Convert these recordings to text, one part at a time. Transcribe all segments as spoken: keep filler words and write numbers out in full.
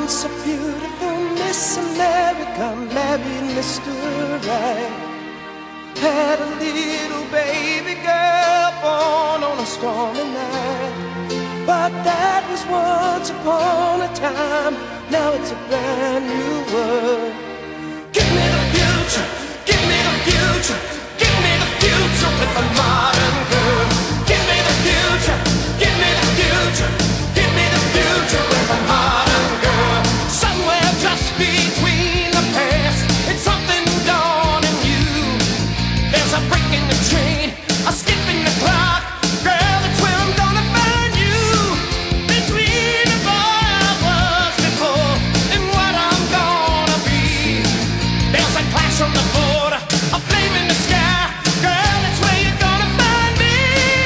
Once a beautiful Miss America married Mister Right. Had a little baby girl born on a stormy night. But that was once upon a time. Now it's a brand new world. Give me the future, give me the future, give me the future with a modern girl. Give me the future, give me the future, give me the future with a modern girl. Somewhere just between the past and something dawning new. There's a break in the train, a skip in the clock. Girl, that's where I'm gonna find you. Between the boy I was before and what I'm gonna be. There's a clash on the border, a flame in the sky. Girl, that's where you're gonna find me.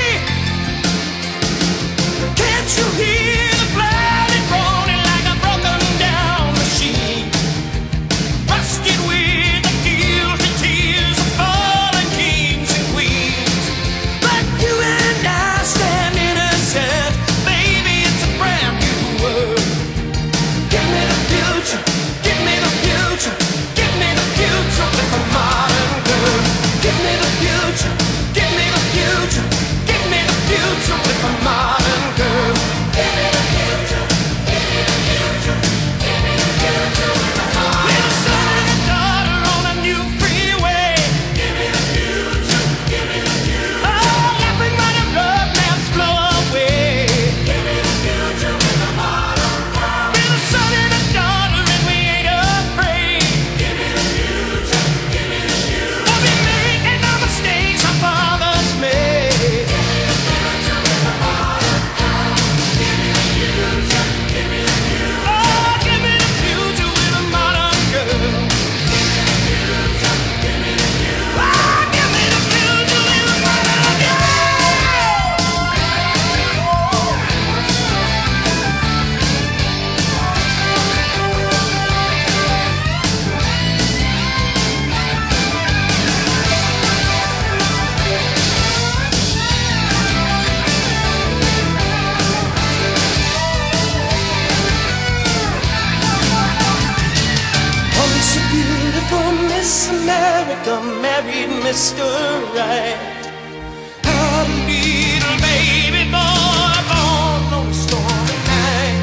Can't you hear the blood is rolling like a broken down machine? Rusted with the guilty tears of fallen kings and queens. But you and I stand innocent. Baby, it's a brand new world. Give me the future, give me the future, give me the future with a modern girl. Give me the future, give me the future, give me the future with a modern girl. Give me the future, give me the future, give me the future with a modern girl. With a son and a daughter on a new freeway. Give me the future, give me the future. Oh, laughing while the road maps blow away. Give me the future with a modern girl. With a son and a daughter and we ain't afraid. Give me the future, give me the future. We'll be making no mistakes our fathers made. Give me the future with a modern girl. Give me the future, give me the future. Oh, give me the future with a modern girl. Give me the future, give me the future. Oh, give me the future with a modern girl. Once a beautiful Miss America married Mister Right. Had a little baby boy born on a stormy night.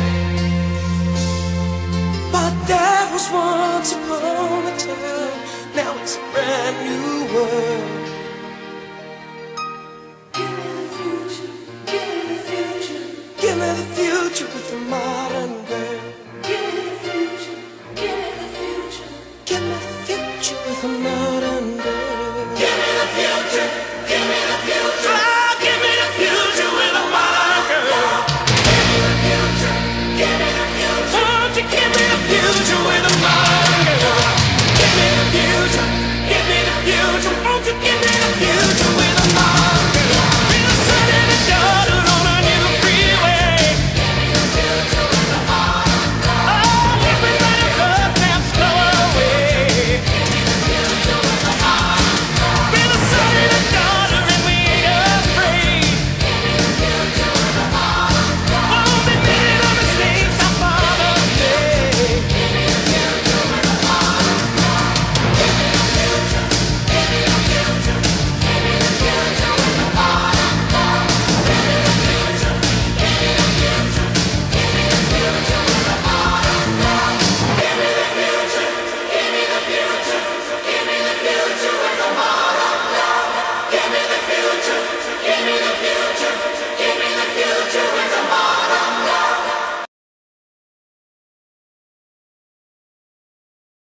But that was once upon a time. Now it's a brand new world. Give me the future, give me the future, give me the future with a modern girl. Give me the future, give me the future, give me the future with a modern girl. Give me the future.